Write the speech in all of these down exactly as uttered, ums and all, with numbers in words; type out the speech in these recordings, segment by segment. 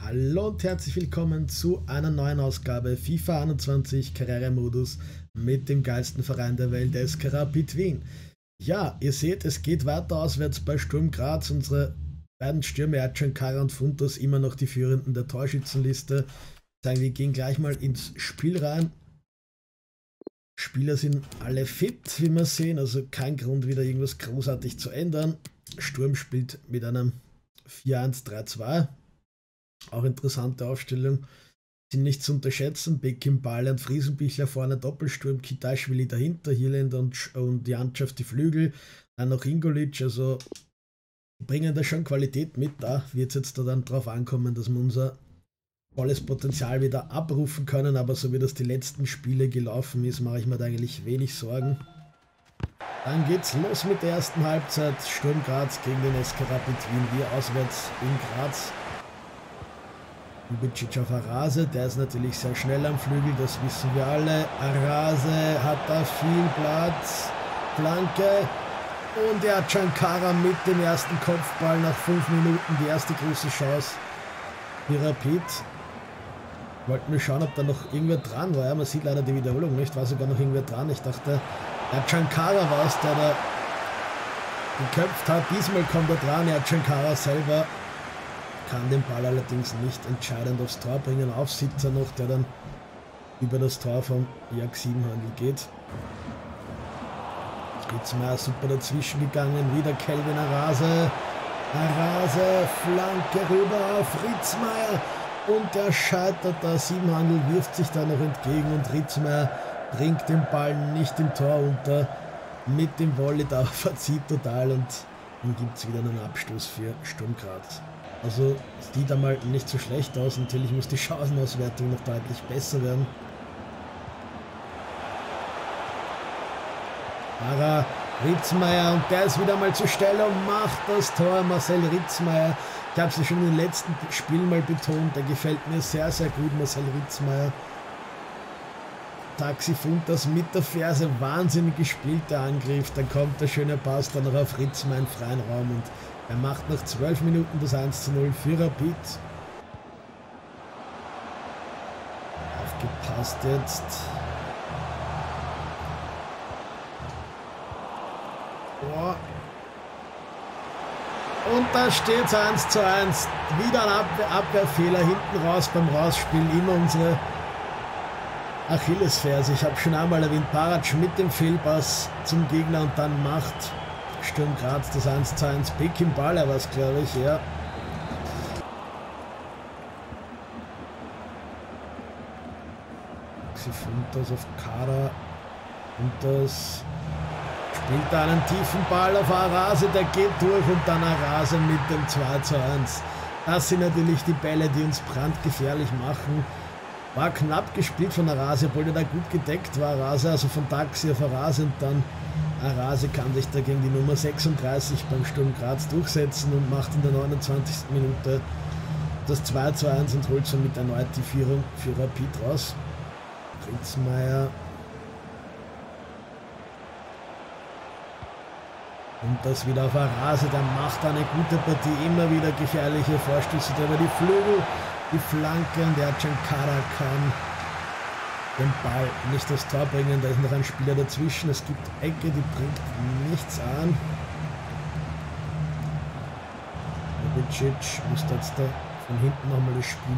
Hallo und herzlich willkommen zu einer neuen Ausgabe FIFA einundzwanzig Karrieremodus mit dem geilsten Verein der Welt, S K Rapid Wien. Ja, ihr seht, es geht weiter auswärts bei Sturm Graz. Unsere beiden Stürmer Ercan Kara und Funtos immer noch die Führenden der Torschützenliste. Sagen, wir gehen gleich mal ins Spiel rein. Spieler sind alle fit, wie wir sehen, also kein Grund wieder irgendwas großartig zu ändern. Sturm spielt mit einem vier eins drei zwei. Auch interessante Aufstellung. Sind nicht zu unterschätzen. Bekim, Balian, Friesenbichler vorne, Doppelsturm, Kitaishvili dahinter, Hirländer und, und Jančev die Flügel. Dann noch Ingolic, also bringen da schon Qualität mit. Da wird es jetzt da dann drauf ankommen, dass wir unser volles Potenzial wieder abrufen können. Aber so wie das die letzten Spiele gelaufen ist, mache ich mir da eigentlich wenig Sorgen. Dann geht's los mit der ersten Halbzeit. Sturm Graz gegen den S K Rapid Wien. Wir auswärts in Graz. Ljubicic auf Arase, der ist natürlich sehr schnell am Flügel, das wissen wir alle. Arase hat da viel Platz, Flanke und Ercan Kara mit dem ersten Kopfball nach fünf Minuten, die erste große Chance für Rapid. Wollten wir schauen, ob da noch irgendwer dran war, ja, man sieht leider die Wiederholung nicht, war sogar noch irgendwer dran. Ich dachte, Ercan Kara war es, der da geköpft hat, diesmal kommt er dran, Ercan Kara selber kann den Ball allerdings nicht entscheidend aufs Tor bringen. Aufsitzer noch, der dann über das Tor vom Jörg Siebenhandel geht. Ritzmeier super dazwischen gegangen, wieder Kelvin Arase. Arase, Flanke rüber auf Ritzmeier und der scheitert da. Siebenhandel wirft sich da noch entgegen und Ritzmeier bringt den Ball nicht im Tor unter. Mit dem Volley da verzieht total und dann gibt es wieder einen Abstoß für Sturm Graz. Also sieht einmal nicht so schlecht aus. Natürlich muss die Chancenauswertung noch deutlich besser werden. Ara Ritzmeier und der ist wieder mal zur Stelle und macht das Tor. Marcel Ritzmeier. Ich habe es ja schon in den letzten Spielen mal betont. Der gefällt mir sehr, sehr gut, Marcel Ritzmeier. Taxi Funtas mit der Ferse, wahnsinnig gespielter Angriff. Dann kommt der schöne Pass dann noch auf Ritzmeier in freien Raum und er macht nach zwölf Minuten das eins zu null für Rapid. Aufgepasst jetzt. Boah. Und da steht es eins zu eins. Wieder ein Abwehr Abwehrfehler hinten raus beim Rausspielen. Immer unsere Achillesferse. Ich habe schon einmal erwähnt, Barac mit dem Fehlpass zum Gegner und dann macht Sturm Graz das eins zu eins. Bekim Balian war es, glaube ich, ja. Sie Funtas auf Kara und das spielt da einen tiefen Ball auf Arase, der geht durch und dann Arase mit dem zwei zu eins. Das sind natürlich die Bälle, die uns brandgefährlich machen. War knapp gespielt von Arase, obwohl der da gut gedeckt war. Arase, also von Taxi auf Arase und dann Arase kann sich da gegen die Nummer sechsunddreißig beim Sturm Graz durchsetzen und macht in der neunundzwanzigsten Minute das zwei zu eins und holt somit erneut die Führung für Rapid raus. Ritzmeier. Und das wieder auf Arase, der macht eine gute Partie, immer wieder gefährliche Vorstöße über die Flügel, die Flanke und Ercan Kara kann den Ball nicht aufs Tor bringen, da ist noch ein Spieler dazwischen, es gibt Ecke, die bringt nichts an. Ljubicic muss jetzt da von hinten nochmal das Spiel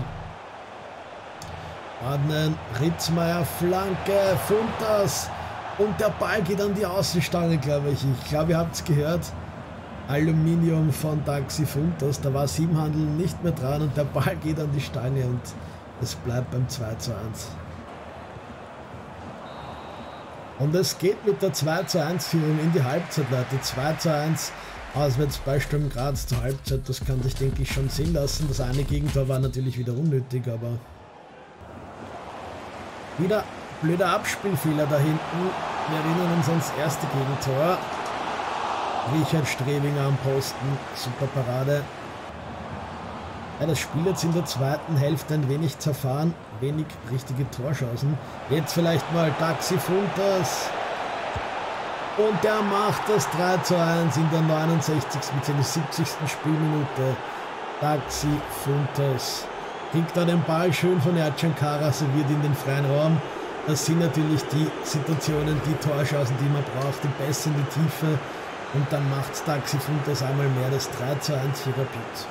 ordnen. Ritzmeier, Flanke, Funtas und der Ball geht an die Außenstange, glaube ich. Ich glaube, ihr habt es gehört. Aluminium von Taxi Funtas, da war Siebenhandel nicht mehr dran und der Ball geht an die Stange und es bleibt beim zwei zu eins. Und es geht mit der zwei zu eins Führung in die Halbzeit, Leute. zwei zu eins auswärts bei Sturm Graz zur Halbzeit. Das kann sich, denke ich, schon sehen lassen. Das eine Gegentor war natürlich wieder unnötig, aber wieder blöder Abspielfehler da hinten. Wir erinnern uns ans erste Gegentor. Richard Strebinger am Posten. Super Parade. Ja, das Spiel jetzt in der zweiten Hälfte ein wenig zerfahren, wenig richtige Torchancen. Jetzt vielleicht mal Taxi Funtas. Und der macht das drei zu eins in der neunundsechzigsten bzw. siebzigsten Spielminute. Taxi Funtas Kriegt da den Ball schön von Ercan Kara, serviert in den freien Raum. Das sind natürlich die Situationen, die Torchancen, die man braucht, die Pässe in die Tiefe. Und dann macht Taxi Funtas einmal mehr, das drei zu eins für Rapid.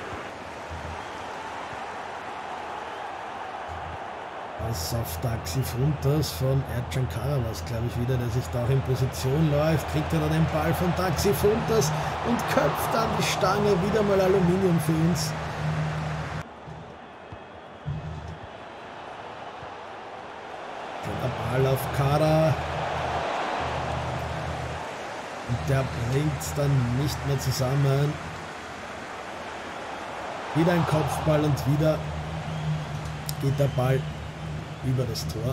Pass auf Taxi Funtas von Ercan Kara war es, glaube ich, wieder, der sich da auch in Position läuft. Kriegt er dann den Ball von Taxi Funtas und köpft an die Stange. Wieder mal Aluminium für uns. Der Ball auf Kara. Und der bringt es dann nicht mehr zusammen. Wieder ein Kopfball und wieder geht der Ball über das Tor.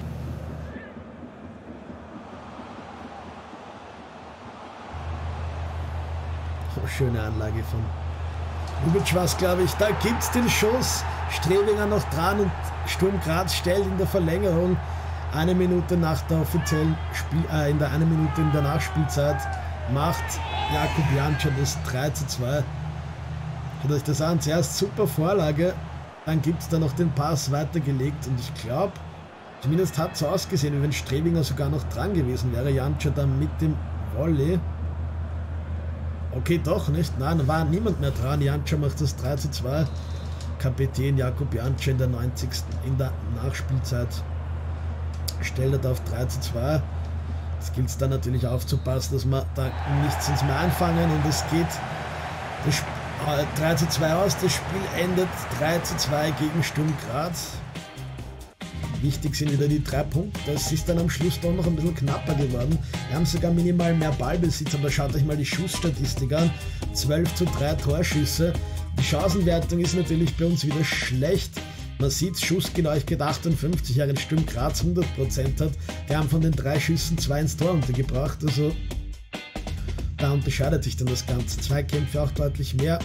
Oh, schöne Anlage von Ljubic war es, glaube ich. Da gibt es den Schuss. Strebinger noch dran und Sturm Graz stellt in der Verlängerung. Eine Minute nach der offiziellen Spiel, äh, in der eine Minute in der Nachspielzeit macht Jakub Janča das drei zu zwei. Schaut euch das an. Zuerst super Vorlage. Dann gibt es da noch den Pass weitergelegt und ich glaube, zumindest hat es so ausgesehen, wie wenn Strebinger sogar noch dran gewesen wäre. Janča dann mit dem Volley. Okay, doch nicht. Nein, war niemand mehr dran. Janča macht das drei zu zwei. Kapitän Jakub Janča in der neunzigsten in der Nachspielzeit stellt er auf drei zu zwei. Es gilt dann natürlich aufzupassen, dass wir da nichts ins Mehr einfangen und es geht das Spiel drei zu zwei aus, das Spiel endet drei zu zwei gegen Sturm Graz. Wichtig sind wieder die drei Punkte, das ist dann am Schluss doch noch ein bisschen knapper geworden. Wir haben sogar minimal mehr Ballbesitz, aber schaut euch mal die Schussstatistik an. zwölf zu drei Torschüsse. Die Chancenwertung ist natürlich bei uns wieder schlecht. Man sieht, Schussgenauigkeit achtundfünfzig, während Sturm Graz hundert Prozent hat. Wir haben von den drei Schüssen zwei ins Tor untergebracht, also da unterscheidet sich dann das Ganze. Zweikämpfe auch deutlich mehr.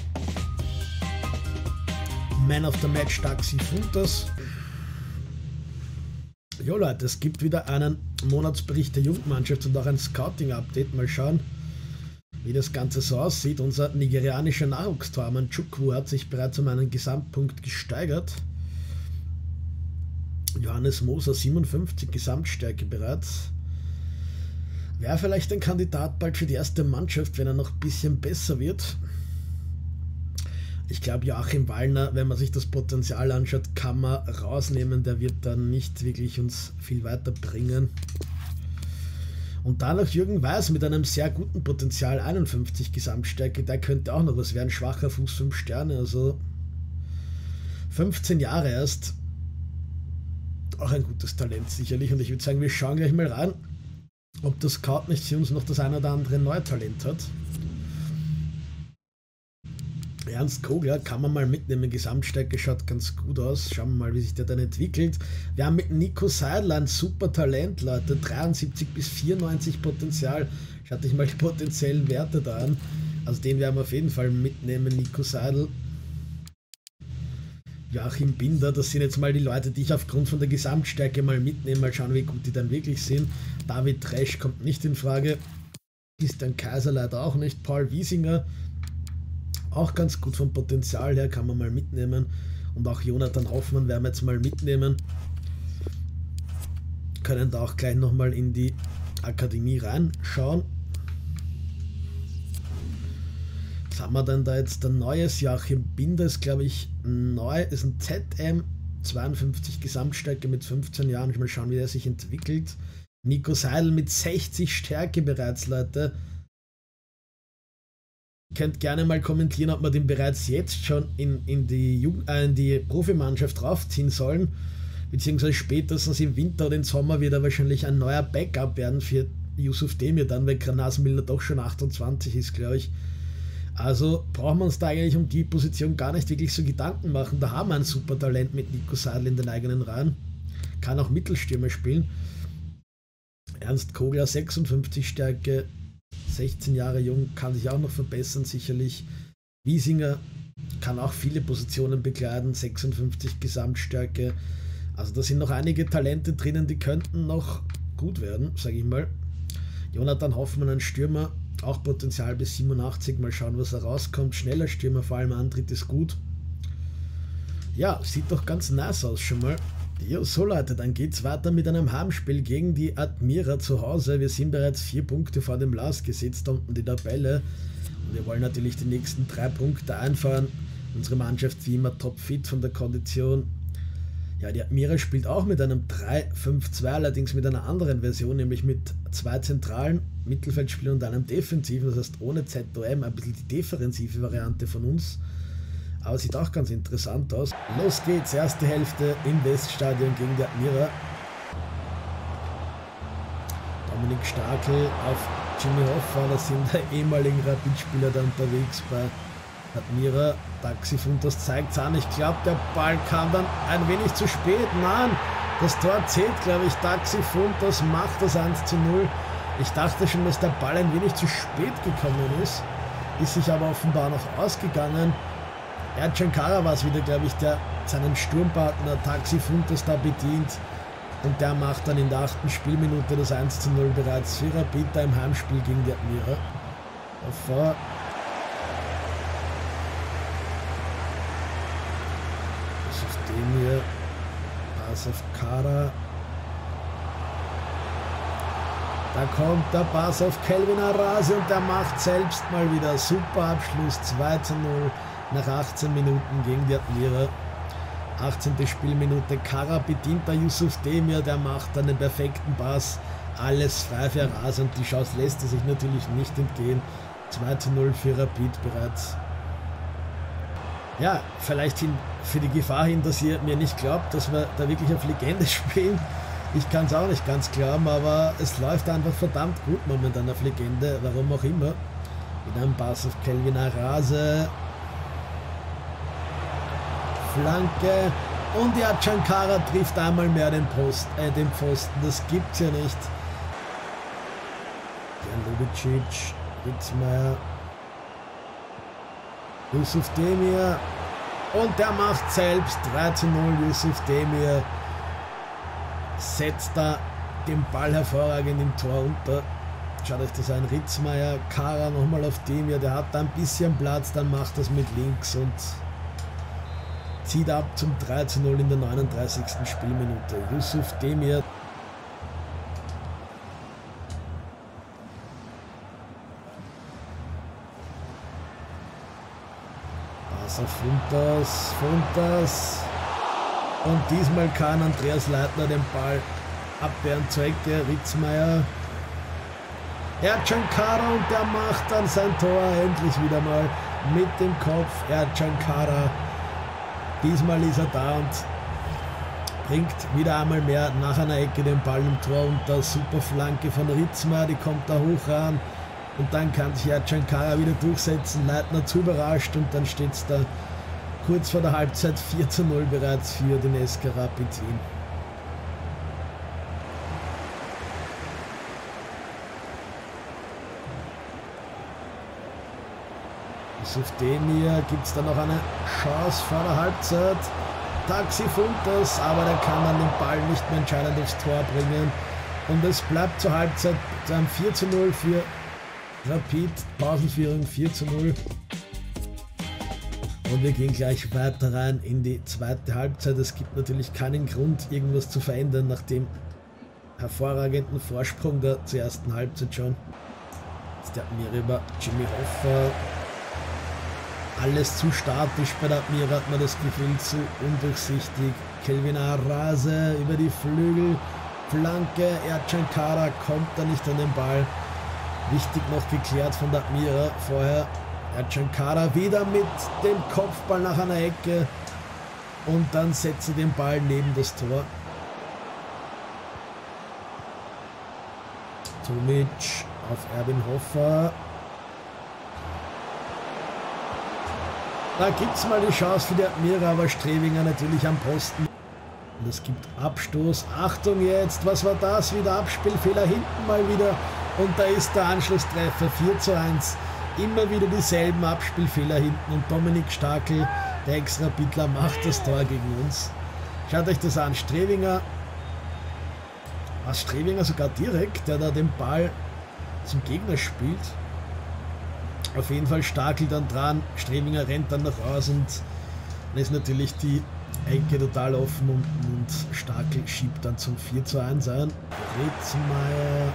Man of the Match Taxi Funtas. Jo Leute, es gibt wieder einen Monatsbericht der Jugendmannschaft und auch ein Scouting-Update. Mal schauen, wie das Ganze so aussieht. Unser nigerianischer Nachwuchstormann Chukwu hat sich bereits um einen Gesamtpunkt gesteigert. Johannes Moser siebenundfünfzig Gesamtstärke bereits. Wäre vielleicht ein Kandidat bald für die erste Mannschaft, wenn er noch ein bisschen besser wird. Ich glaube, Joachim Wallner, wenn man sich das Potenzial anschaut, kann man rausnehmen. Der wird dann nicht wirklich uns viel weiterbringen. Und dann noch Jürgen Weiß mit einem sehr guten Potenzial, einundfünfzig Gesamtstärke. Der könnte auch noch was werden. Schwacher Fuß, fünf Sterne, also fünfzehn Jahre erst. Auch ein gutes Talent sicherlich. Und ich würde sagen, wir schauen gleich mal rein, ob das Scout nicht für uns noch das ein oder andere Neutalent hat. Ernst Kogler kann man mal mitnehmen, Gesamtstärke schaut ganz gut aus. Schauen wir mal, wie sich der dann entwickelt. Wir haben mit Nico Seidel ein super Talent, Leute. dreiundsiebzig bis vierundneunzig Potenzial. Schaut euch mal die potenziellen Werte da an. Also den werden wir auf jeden Fall mitnehmen, Nico Seidel. Joachim Binder, das sind jetzt mal die Leute, die ich aufgrund von der Gesamtstärke mal mitnehme. Mal schauen, wie gut die dann wirklich sind. David Tresch kommt nicht in Frage. Christian Kaiser leider auch nicht. Paul Wiesinger, auch ganz gut vom Potenzial her, kann man mal mitnehmen. Und auch Jonathan Hoffmann werden wir jetzt mal mitnehmen. Können da auch gleich nochmal in die Akademie reinschauen. Was haben wir denn da jetzt? Der neues Joachim Binder ist, glaube ich, neu. Ist ein Z M, zweiundfünfzig Gesamtstärke mit fünfzehn Jahren. Ich mal schauen, wie der sich entwickelt. Nico Seidel mit sechzig Stärke bereits, Leute. Ihr könnt gerne mal kommentieren, ob wir den bereits jetzt schon in, in, die, Jugend, äh, in die Profimannschaft raufziehen sollen. Beziehungsweise spätestens im Winter oder im Sommer wird er wahrscheinlich ein neuer Backup werden für Yusuf Demir dann, weil Nasenmüller doch schon achtundzwanzig ist, glaube ich. Also brauchen wir uns da eigentlich um die Position gar nicht wirklich so Gedanken machen. Da haben wir ein super Talent mit Nico Seidel in den eigenen Reihen. Kann auch Mittelstürmer spielen. Ernst Kogler, sechsundfünfzig Stärke, sechzehn Jahre jung, kann sich auch noch verbessern sicherlich. Wiesinger kann auch viele Positionen bekleiden, sechsundfünfzig Gesamtstärke. Also da sind noch einige Talente drinnen, die könnten noch gut werden, sage ich mal. Jonathan Hoffmann, ein Stürmer, auch Potenzial bis siebenundachtzig, mal schauen, was da rauskommt. Schneller Stürmer, vor allem Antritt ist gut. Ja, sieht doch ganz nice aus schon mal. Ja, so Leute, dann geht's weiter mit einem Heimspiel gegen die Admira zu Hause. Wir sind bereits vier Punkte vor dem Last gesetzt unten die Tabelle. Und wir wollen natürlich die nächsten drei Punkte einfahren. Unsere Mannschaft wie immer topfit von der Kondition. Ja, die Admira spielt auch mit einem drei fünf zwei, allerdings mit einer anderen Version, nämlich mit zwei zentralen Mittelfeldspielern und einem defensiven, das heißt ohne Z O M, ein bisschen die defensive Variante von uns. Aber sieht auch ganz interessant aus. Los geht's, erste Hälfte im Weststadion gegen die Admira. Dominik Starkel auf Jimmy Hoffa, da sind die ehemaligen Rapid-Spieler da unterwegs bei Admira. Taxi Funtas zeigt es an, ich glaube der Ball kam dann ein wenig zu spät. Nein, das Tor zählt, glaube ich. Taxi Funtas macht das eins zu null. Ich dachte schon, dass der Ball ein wenig zu spät gekommen ist. Ist sich aber offenbar noch ausgegangen. Ercan Kara war es wieder, glaube ich, der seinen Sturmpartner Taxi Funtas da bedient. Und der macht dann in der achten Spielminute das eins zu null bereits für Rapid im Heimspiel gegen die Admira. Davor den hier, Pass auf Kara. Da kommt der Pass auf Kelvin Arasi und der macht selbst mal wieder super Abschluss, zwei zu null nach achtzehn Minuten gegen die Admira. achtzehnte Spielminute, Kara bedient der Yusuf Demir, der macht dann den perfekten Pass, alles frei für Arasi und die Chance lässt er sich natürlich nicht entgehen. zwei zu null für Rapid bereits. Ja, vielleicht hin, für die Gefahr hin, dass ihr mir nicht glaubt, dass wir da wirklich auf Legende spielen. Ich kann es auch nicht ganz glauben, aber es läuft einfach verdammt gut momentan auf Legende, warum auch immer. Mit einem Pass auf Kelvin Arase. Flanke. Und ja, Chankara trifft einmal mehr den, Post, äh, den Pfosten, das gibt's ja nicht. Jan Lubicic, Ritzmeier. Yusuf Demir und der macht selbst drei zu null. Yusuf Demir setzt da den Ball hervorragend im Tor unter. Schaut euch das an, Ritzmeier, Kara nochmal auf Demir, der hat da ein bisschen Platz, dann macht das mit links und zieht ab zum drei zu null in der neununddreißigsten Spielminute. Yusuf Demir. Funtas, Funtas und diesmal kann Andreas Leitner den Ball abwehren zur Ecke, Ritzmeier, Ercan Kara und der macht dann sein Tor endlich wieder mal mit dem Kopf. Ercan Kara, diesmal ist er da und bringt wieder einmal mehr nach einer Ecke den Ball im Tor unter. Super Flanke von Ritzmeier, die kommt da hoch ran. Und dann kann sich Ercan Kara wieder durchsetzen, Leitner zu überrascht und dann steht es da kurz vor der Halbzeit vier zu null bereits für den S K Rapid Wien. Yusuf Demir gibt es da noch eine Chance vor der Halbzeit. Taxi Funtas, aber der kann dann den Ball nicht mehr entscheidend aufs Tor bringen. Und es bleibt zur Halbzeit ein vier zu null für Rapid, Pausenführung vier zu null. Und wir gehen gleich weiter rein in die zweite Halbzeit. Es gibt natürlich keinen Grund, irgendwas zu verändern nach dem hervorragenden Vorsprung der zur ersten Halbzeit schon. Jetzt der Admira über Jimmy Hoffa. Alles zu statisch bei der Admira, hat man das Gefühl, zu undurchsichtig. Kelvin Arase über die Flügel. Flanke, Ercan Kara kommt da nicht an den Ball. Wichtig noch geklärt von der Admira vorher. Ercan Kara wieder mit dem Kopfball nach einer Ecke und dann setzt er den Ball neben das Tor. Tomic auf Erwin Hoffa. Da gibt es mal die Chance für die Admira, aber Strebinger natürlich am Posten. Und es gibt Abstoß. Achtung jetzt, was war das? Wieder Abspielfehler hinten mal wieder. Und da ist der Anschlusstreffer, vier zu eins. Immer wieder dieselben Abspielfehler hinten. Und Dominik Starkel, der Ex-Rapidler, macht das Tor gegen uns. Schaut euch das an. Strebinger, was Strebinger sogar direkt, der da den Ball zum Gegner spielt. Auf jeden Fall Starkel dann dran. Strebinger rennt dann nach raus und dann ist natürlich die Ecke total offen unten und Starkel schiebt dann zum vier zu eins ein. Ritzmeier.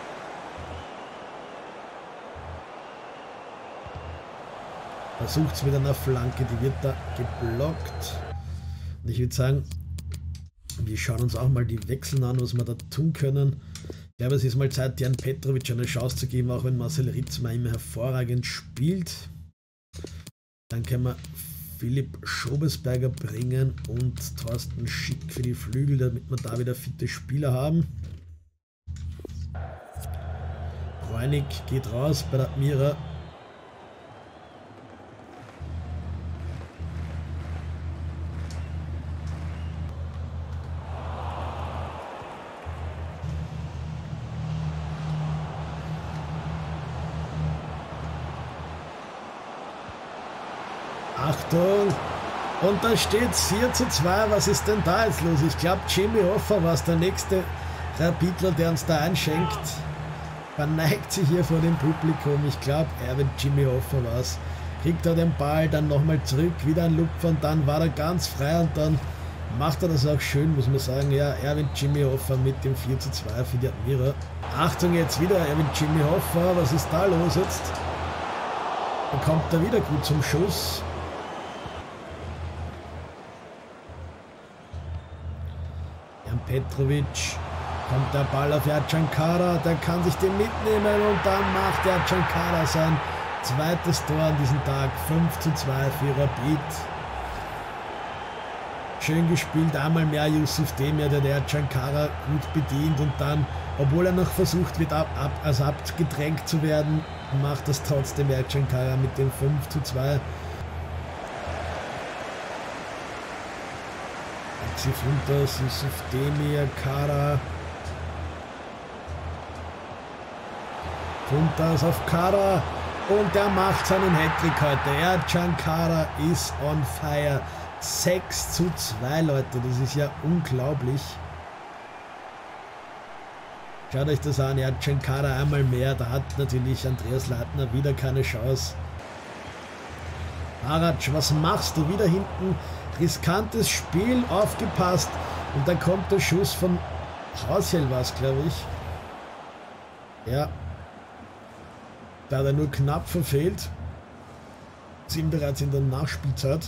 Versucht es mit einer Flanke, die wird da geblockt. Und ich würde sagen, wir schauen uns auch mal die Wechseln an, was wir da tun können. Ich glaube, es ist mal Zeit, Jan Petrovic eine Chance zu geben, auch wenn Marcel Ritzmeier immer hervorragend spielt. Dann können wir Philipp Schobesberger bringen und Thorsten Schick für die Flügel, damit wir da wieder fitte Spieler haben. Bräunig geht raus bei der Admira. Achtung! Und da steht es vier zu zwei. Was ist denn da jetzt los? Ich glaube, Jimmy Hoffa war es, der nächste Rapidler, der uns da einschenkt. Verneigt sich hier vor dem Publikum. Ich glaube, Erwin Jimmy Hoffa war es. Kriegt er den Ball dann nochmal zurück. Wieder ein Lupfer und dann war er ganz frei und dann macht er das auch schön, muss man sagen. Ja, Erwin Jimmy Hoffa mit dem vier zu zwei für die Admira. Achtung, jetzt wieder Erwin Jimmy Hoffa. Was ist da los jetzt? Dann kommt er wieder gut zum Schuss. Petrovic, kommt der Ball auf Ercan Kara, der kann sich den mitnehmen und dann macht Ercan Kara sein zweites Tor an diesem Tag, fünf zu zwei für Rapid. Schön gespielt, einmal mehr Yusuf Demir, der der Ercan Kara gut bedient und dann, obwohl er noch versucht wird, ab, ab, also abgedrängt zu werden, macht das trotzdem Ercan Kara mit dem fünf zu zwei. Funtas, Yusuf Demir, Kara. Funtas auf Kara und der macht seinen Hattrick heute. Ercan Kara ist on fire. sechs zu zwei, Leute, das ist ja unglaublich. Schaut euch das an, Ercan Kara einmal mehr, da hat natürlich Andreas Leitner wieder keine Chance. Arac, was machst du? Wieder hinten, riskantes Spiel, aufgepasst und dann kommt der Schuss von Haushel, war es, glaube ich. Ja, da hat er nur knapp verfehlt. Sind bereits in der Nachspielzeit.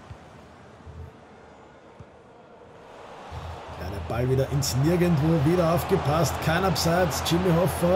Ja, der Ball wieder ins Nirgendwo, wieder aufgepasst, kein Abseits, Jimmy Hoffa.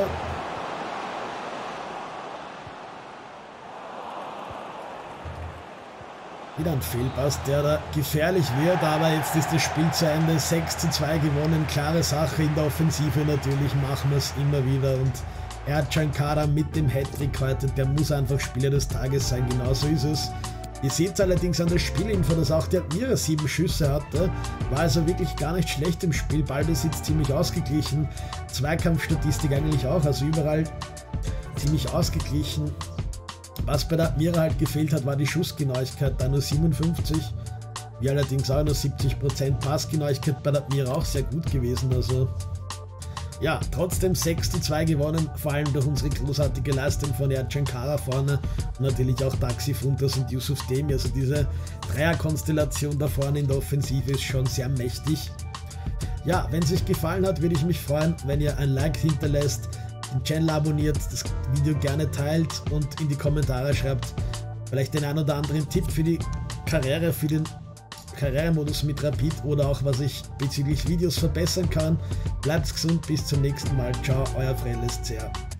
Wieder ein Fehlpass, der da gefährlich wird, aber jetzt ist das Spiel zu Ende, sechs zu zwei gewonnen, klare Sache in der Offensive natürlich, machen wir es immer wieder und Ercan Kara mit dem Hattrick heute, der muss einfach Spieler des Tages sein, genauso ist es. Ihr seht allerdings an der Spielinfo, dass auch der Admira sieben Schüsse hatte, war also wirklich gar nicht schlecht im Spiel, Ballbesitz ziemlich ausgeglichen, Zweikampfstatistik eigentlich auch, also überall ziemlich ausgeglichen. Was bei der Admira halt gefehlt hat, war die Schussgenauigkeit, da nur siebenundfünfzig, wie allerdings auch nur siebzig Prozent Passgenauigkeit bei der Admira auch sehr gut gewesen, also ja, trotzdem sechs zu zwei gewonnen, vor allem durch unsere großartige Leistung von Ercan Kara vorne und natürlich auch Taxi Funtas und Yusuf Demir, also diese Dreierkonstellation da vorne in der Offensive ist schon sehr mächtig. Ja, wenn es euch gefallen hat, würde ich mich freuen, wenn ihr ein Like hinterlässt, den Channel abonniert, das Video gerne teilt und in die Kommentare schreibt vielleicht den ein oder anderen Tipp für die Karriere, für den Karrieremodus mit Rapid oder auch was ich bezüglich Videos verbessern kann. Bleibt gesund, bis zum nächsten Mal. Ciao, euer Frell S C A.